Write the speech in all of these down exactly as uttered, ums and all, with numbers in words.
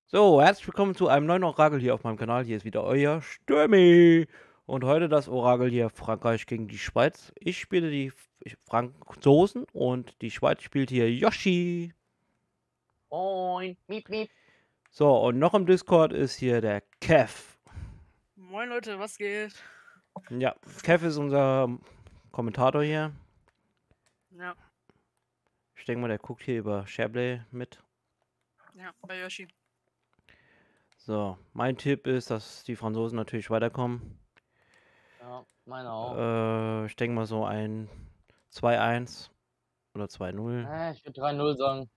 So, herzlich willkommen zu einem neuen Orakel hier auf meinem Kanal. Hier ist wieder euer Stürmi. Und heute das Orakel hier Frankreich gegen die Schweiz. Ich spiele die Franzosen und die Schweiz spielt hier Yoshi. Moin, miep, miep. So, und noch im Discord ist hier der Kev. Moin Leute, was geht? Ja, Kev ist unser Kommentator hier. Ja. Ich denke mal, der guckt hier über Shareplay mit. Ja, bei Yoshi. So, mein Tipp ist, dass die Franzosen natürlich weiterkommen. Ja, meine auch. Äh, ich denke mal so ein zwei eins oder zwei null. Äh, ich würde drei null sagen.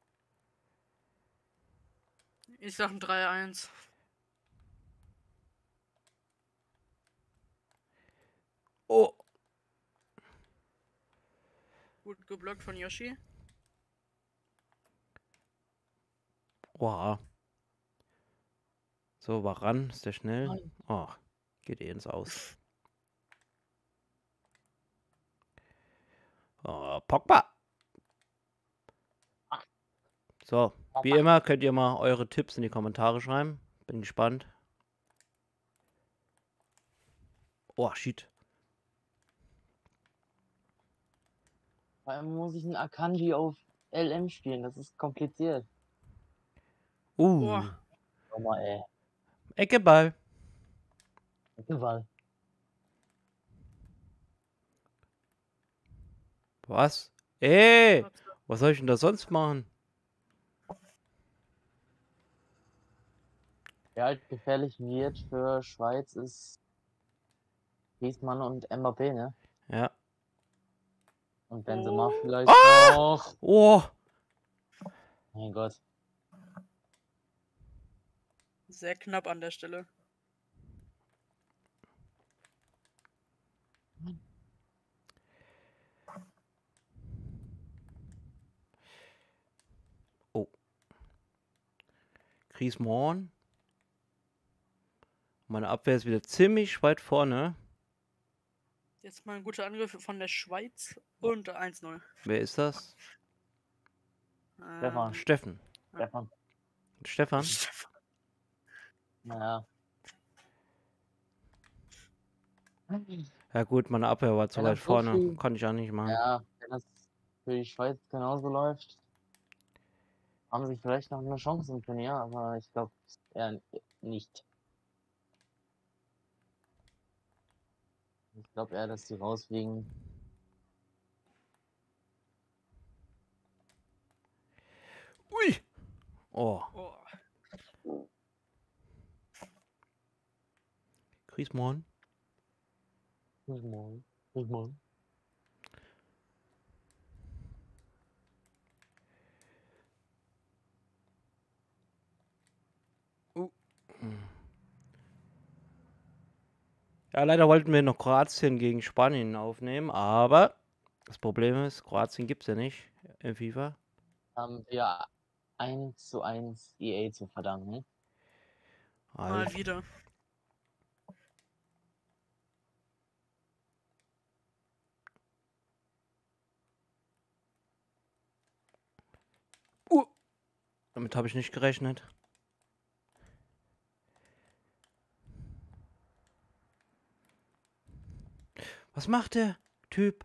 Ich sag ein drei eins. Oh! Gut geblockt von Yoshi. Wow. So, Waran, ist der schnell? Oh, geht eh ins Aus. Oh, Pogba! So, wie immer könnt ihr mal eure Tipps in die Kommentare schreiben. Bin gespannt. Oh, shit. Vor allem muss ich einen Akanji auf L M spielen, das ist kompliziert. Uh. Oh. Schau mal, ey. Eckeball. Eckeball. Was? Ey! Was soll ich denn da sonst machen? Wer halt gefährlich wird für Schweiz ist Griezmann und Mbappé, ne? Ja. Und Benzema Oh. vielleicht Ah! noch. Oh! Mein Gott. Sehr knapp an der Stelle. Oh. Griezmann. Meine Abwehr ist wieder ziemlich weit vorne. Jetzt mal ein guter Angriff von der Schweiz und eins null. Wer ist das? Stefan. Ähm, Steffen. Stefan. Stefan? Naja. Ja gut, meine Abwehr war zu Wenn weit das so vorne. viel- Konnte ich auch nicht machen. Ja, wenn das für die Schweiz genauso läuft, haben sie vielleicht noch eine Chance im Turnier, aber ich glaube eher nicht. Ich glaube eher, dass die rausfliegen. Ui! Oh. oh. Griezmann. Griezmann. Griezmann. Uh. Ja, leider wollten wir noch Kroatien gegen Spanien aufnehmen, aber das Problem ist, Kroatien gibt es ja nicht in FIFA. Haben wir eins zu eins E A zu verdanken. Mal Also, wieder. uh, damit habe ich nicht gerechnet. Was macht der Typ?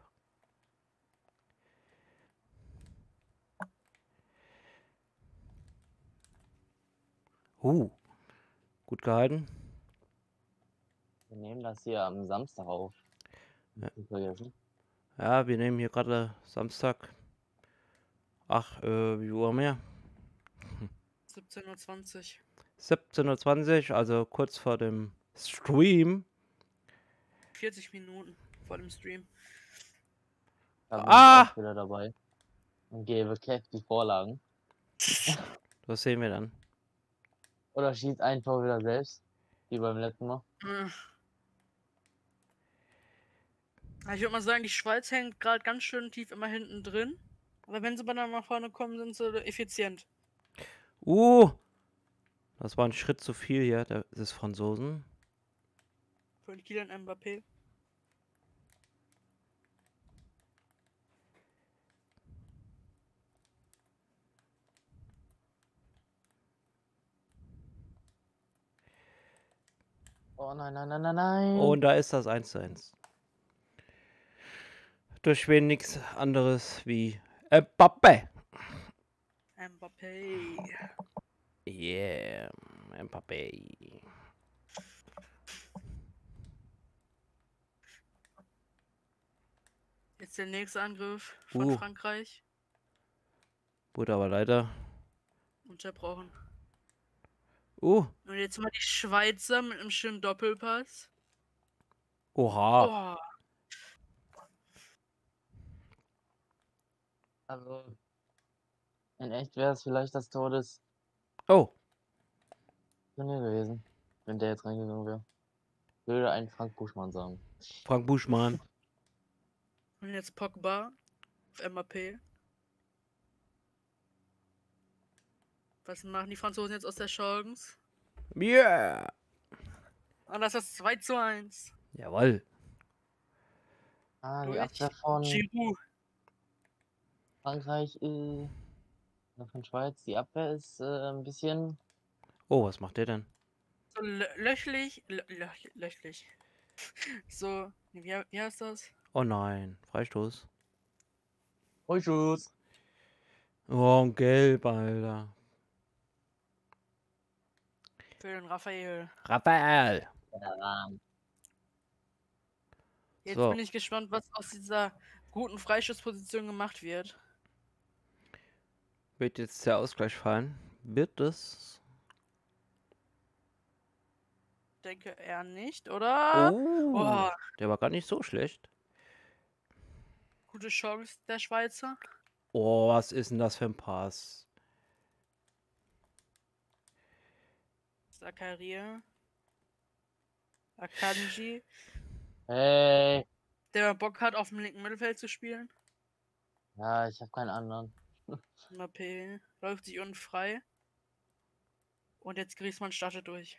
Uh, gut gehalten. Wir nehmen das hier am Samstag auf. Ja. Nicht vergessen. Ja, wir nehmen hier gerade Samstag. Ach, äh, wie Uhr mehr? siebzehn Uhr zwanzig. siebzehn Uhr zwanzig, also kurz vor dem Stream. vierzig Minuten vor dem Stream. Da bin Ah! ich auch wieder dabei. Und gebe Kev die Vorlagen. Das sehen wir dann. Oder schießt ein Tor wieder selbst. Wie beim letzten Mal. Äh. Ich würde mal sagen, die Schweiz hängt gerade ganz schön tief immer hinten drin. Aber wenn sie bei dann nach vorne kommen, sind sie effizient. Uh, das war ein Schritt zu viel hier des Franzosen. Für Kylian Mbappé. Oh nein, nein, nein, nein, nein. Und da ist das eins zu eins. Durch Schweden nichts anderes wie Mbappé. Mbappé. Yeah, Mbappé. Jetzt der nächste Angriff von Uh. Frankreich. Wurde aber leider. Unterbrochen. Uh, Und jetzt mal die Schweizer mit einem schönen Doppelpass. oha. Oh, Also, in echt wäre es vielleicht das Tor des Oh, Turnier gewesen, wenn der jetzt reingegangen wäre. Würde ein Frank Buschmann sagen. Frank Buschmann. und jetzt Pogba auf Mbappé. Was machen die Franzosen jetzt aus der Chance? Yeah. Und das ist das zwei zu eins. Jawohl. Ah, die Durch Abwehr von Giroud. Frankreich, äh, oder von Schweiz, die Abwehr ist äh, ein bisschen. Oh, was macht der denn? So lö löchlich. Lö lö löchlich. So, wie, wie heißt das? Oh nein, Freistoß. Oh, Schuss. Oh, ein Gelb, Alter. Für den Raphael. Raphael. Jetzt So. bin ich gespannt, was aus dieser guten Freischussposition gemacht wird. Wird jetzt der Ausgleich fallen? Wird es? Denke eher nicht, oder? Oh, Oh, der war gar nicht so schlecht. gute Chance der Schweizer. Oh, was ist denn das für ein Pass? Zakaria. Akanji. Hey. Der Bock hat, auf dem linken Mittelfeld zu spielen. Ja, ich habe keinen anderen. Mbappé läuft sich unten frei. Und jetzt Griezmann startet durch.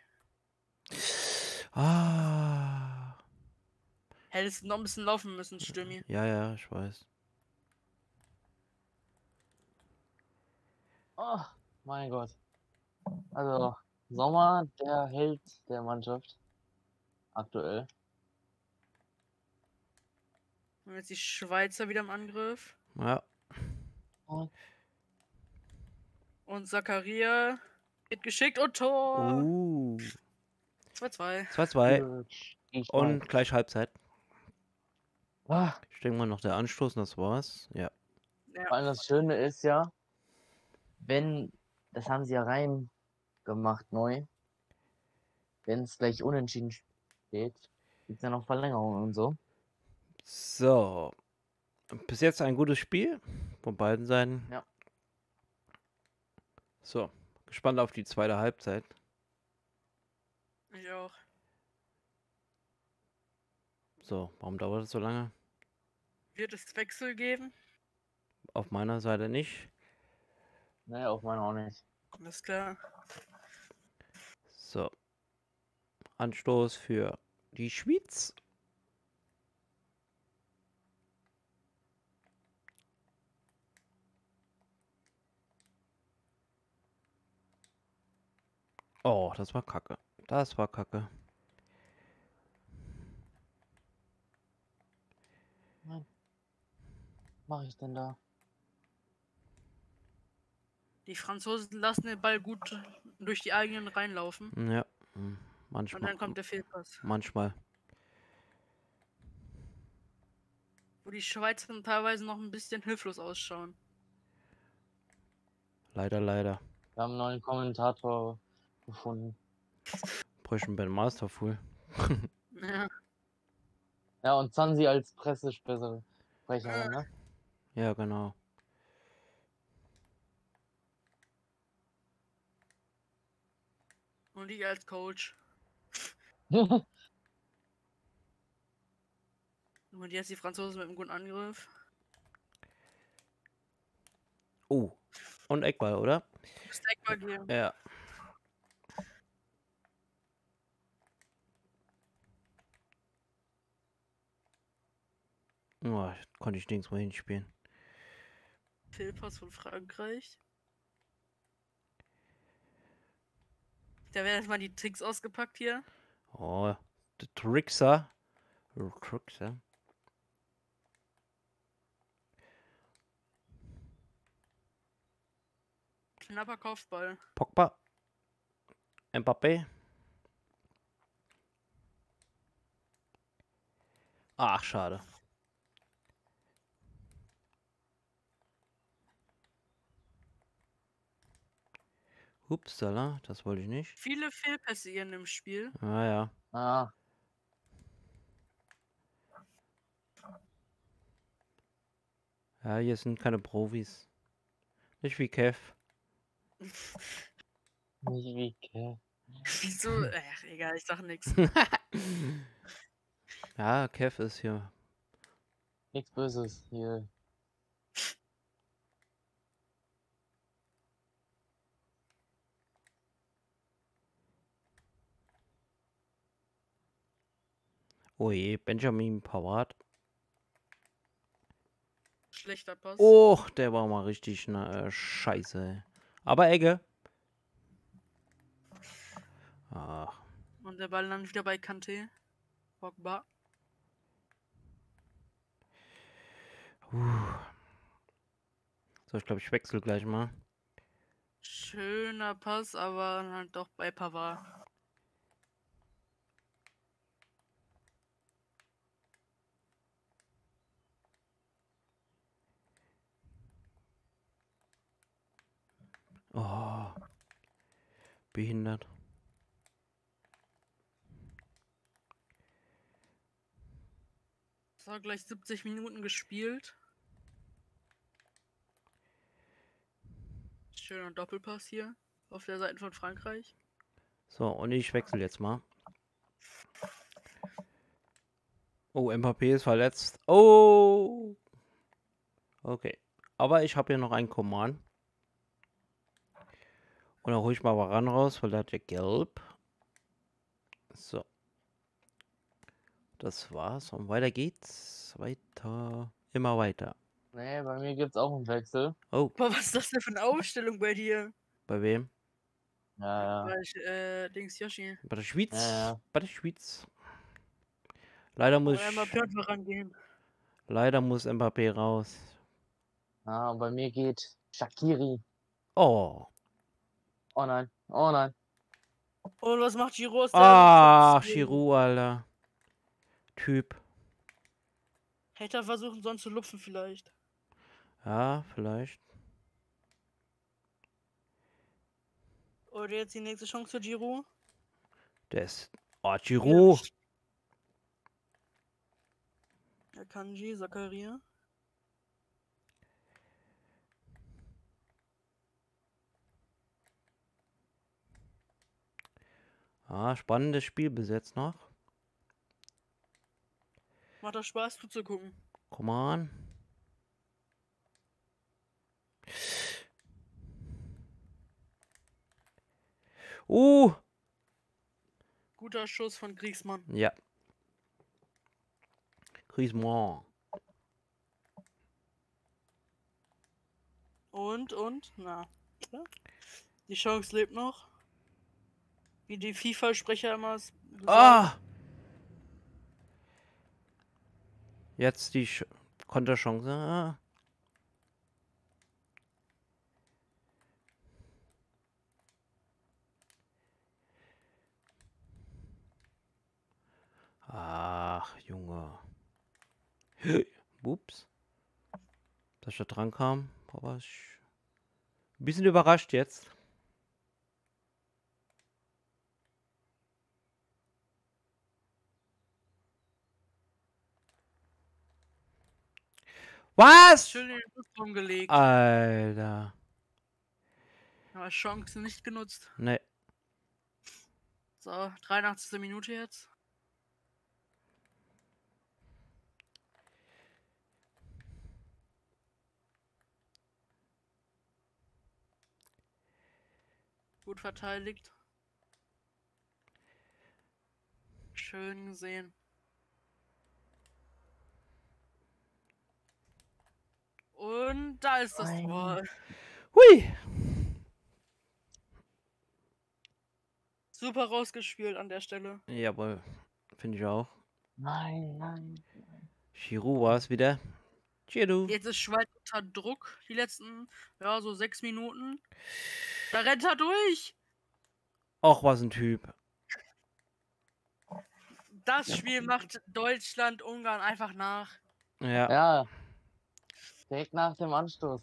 Ah. Hättest noch ein bisschen laufen müssen, Stürmi. Ja, ja, ich weiß. Oh, mein Gott. Also, Sommer, der Held der Mannschaft. Aktuell. Und jetzt die Schweizer wieder im Angriff. Ja. Oh. Und Zakaria geht geschickt und Tor. Uh. zwei zwei. zwei zwei. Ich Und gleich Halbzeit. Ah, Ich denke mal noch der Anstoß und das war's. Ja. vor allem das Schöne ist ja, wenn, das haben sie ja rein gemacht neu, wenn es gleich unentschieden steht, gibt es ja noch Verlängerung und so. So. Bis jetzt ein gutes Spiel von beiden Seiten. Ja. So. Gespannt auf die zweite Halbzeit. Ich auch. So, warum dauert es so lange? Wird es Wechsel geben? Auf meiner Seite nicht. Naja, auf meiner auch nicht. Alles klar. So. Anstoß für die Schweiz. Oh, das war kacke. Das war kacke. Was mache ich denn da? Die Franzosen lassen den Ball gut durch die eigenen reinlaufen. Ja, hm, Und manchmal. dann kommt der Fehlpass. Manchmal. Wo die Schweizer teilweise noch ein bisschen hilflos ausschauen. Leider, leider. Wir haben einen neuen Kommentator gefunden. Brüchen Ben Masterful. Ja. Ja, und Zanzi als Pressesprecherin, ne? Ja, genau. Und ich als Coach. Und jetzt die Franzosen mit einem guten Angriff. Oh. Und Eckball, oder? Muss Eckball geben. Ja. Oh, konnte ich nirgends mal hinspielen. Fehlpass von Frankreich. Da werden erstmal die Tricks ausgepackt hier. Oh, der Trickser. Trickser. Knapper Kopfball. Pogba. Mbappé. Ach, schade. Upsala, das wollte ich nicht. Viele Fehlpässe hier in dem Spiel. Ah ja. Ah, Ja, hier sind keine Profis. Nicht wie Kev. nicht wie Kev. Wieso? Ach, egal, ich sag nix. Ja, Kev ist hier. Nichts Böses hier. Oh je, Benjamin Pavard. Schlechter Pass. Oh, der war mal richtig na, äh, scheiße. Aber Ecke. Ach. Und der Ball landet wieder bei Kanté. Pogba. Uh. So, ich glaube, ich wechsle gleich mal. Schöner Pass, aber halt doch bei Pavard. Oh. Behindert. So, gleich siebzig Minuten gespielt. Schöner Doppelpass hier auf der Seite von Frankreich. So, und ich wechsle jetzt mal. Oh, Mbappé ist verletzt. Oh. Okay. Aber ich habe hier noch einen Command. Und dann hole ich mal Varane raus, weil der hat ja gelb. So. Das war's. Und weiter geht's. Weiter. Immer weiter. Nee, bei mir gibt's auch einen Wechsel. Oh, Boah, was ist das denn für eine Aufstellung bei dir? bei wem? Ja, ja. Bei äh, Dings Yoshi. Bei der Schweiz. Ja, ja. Bei der Schweiz. Leider muss Oder mal ich, Pörtler rangehen. leider muss Mbappé raus. Ah, und bei mir geht Shaqiri. Oh. Oh nein, oh nein. Und was macht Giroud aus der Ah, Position? Giroud, Alter. Typ. Hätte er versuchen sollen zu lupfen vielleicht. Ja, vielleicht. Oder jetzt die nächste Chance für Giroud. Der ist. Oh, Giroud. Ja, Kanji, Zakaria. Ah, spannendes Spiel bis jetzt noch. Macht doch Spaß zuzugucken. Come on. Uh. Guter Schuss von Kriegsmann. Ja. Griezmann. Und, und, na. Ja. Die Chance lebt noch. Wie die FIFA-Sprecher immer s- sagen. Ah. Jetzt die Sch Konterchance. Ah. Ach, Junge. Ups. Dass ich da dran kam. Aber ich ein bisschen überrascht jetzt. Was? Schön in den Rückraum gelegt. Alter. Aber Chance nicht genutzt. Ne. So, dreiundachtzigste Minute jetzt. Gut verteidigt. Schön gesehen. Und da ist das Nein. Tor. Hui. Super rausgespielt an der Stelle. Jawohl, finde ich auch. Nein, nein. Giroud war es wieder. Giroud. Jetzt ist Schweiz unter Druck, die letzten, ja, so sechs Minuten. Da rennt er durch. Och, was ein Typ. Das Spiel macht Deutschland, Ungarn einfach nach. Ja. Ja. Direkt nach dem Anstoß.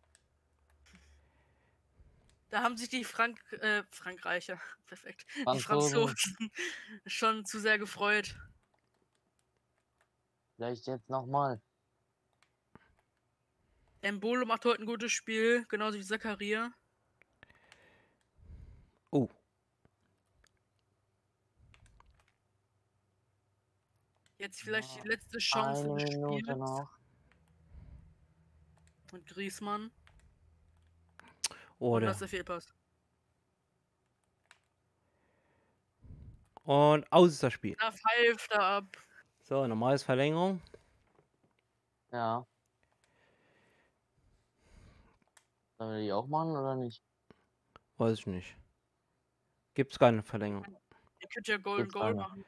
Da haben sich die Frank äh, Frankreicher, perfekt, die Franzosen. Franzosen schon zu sehr gefreut. Vielleicht jetzt nochmal. Embolo macht heute ein gutes Spiel, genauso wie Zakaria. Oh. Jetzt vielleicht Ja, die letzte Chance Eine des Minute Spiels. noch. Und Griezmann. Oh, Und der. das ist der Fehlpass. Und aus ist das Spiel. Da pfeift er ab. So, normales Verlängerung. Ja. Sollen wir die auch machen oder nicht? Weiß ich nicht. Gibt's keine Verlängerung. Ihr könnt ja Golden Gibt's Goal keine. machen.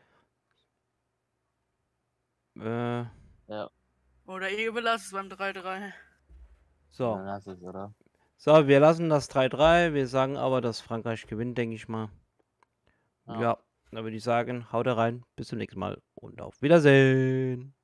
Äh, Ja. Oder ihr überlasst es beim drei drei. so. Dann lass es, oder? So, wir lassen das drei drei. Wir sagen aber, dass Frankreich gewinnt, denke ich mal. Ja. Ja, dann würde ich sagen, haut rein. Bis zum nächsten Mal und auf Wiedersehen.